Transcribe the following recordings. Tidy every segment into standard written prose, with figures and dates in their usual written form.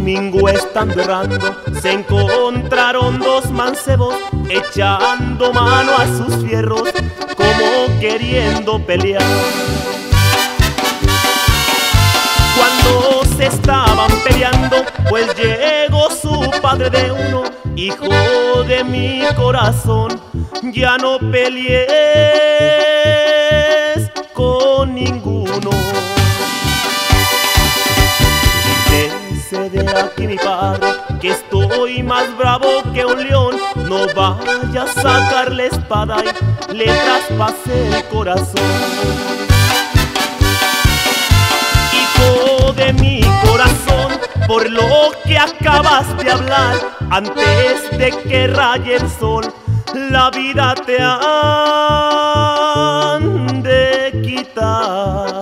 domingo estando errando, se encontraron dos mancebos echando mano a sus fierros, como queriendo pelear. Cuando se estaban peleando, pues llegó su padre de uno: hijo de mi corazón, ya no pelees con ninguno. Quítese de aquí, mi padre, que estoy más bravo que un león. No vaya a sacar la espada y le traspase el corazón. Hijo de mi corazón, por lo que acabas de hablar, antes de que raye el sol, la vida te han de quitar.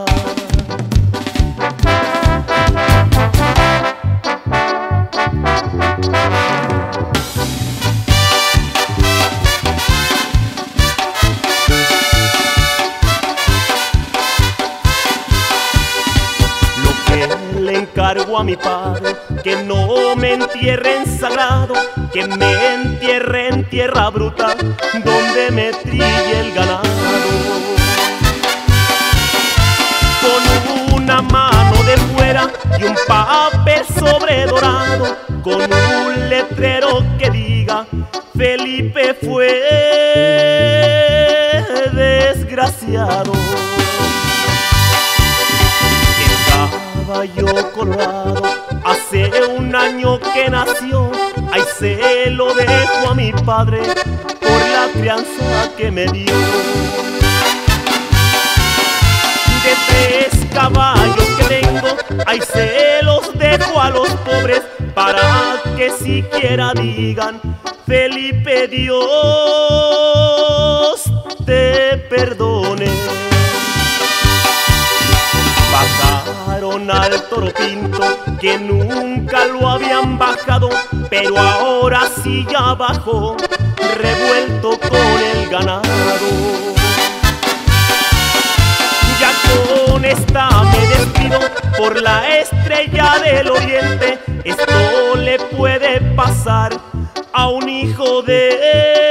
Le encargo a mi padre que no me entierre en sagrado, que me entierre en tierra bruta, donde me trille el ganado. Con una mano de fuera y un papel sobre dorado, con un letrero que diga: Felipe fue desgraciado. Caballo colorado, hace un año que nació, ay, se lo dejo a mi padre por la crianza que me dio. De 3 caballos que tengo, ay, se los dejo a los pobres, para que siquiera digan: Felipe, Dios te perdone. Bajaron al toro pinto, que nunca lo habían bajado, pero ahora sí ya bajó, revuelto con el ganado. Ya con esta me despido por la estrella del oriente. Esto le puede pasar a un hijo de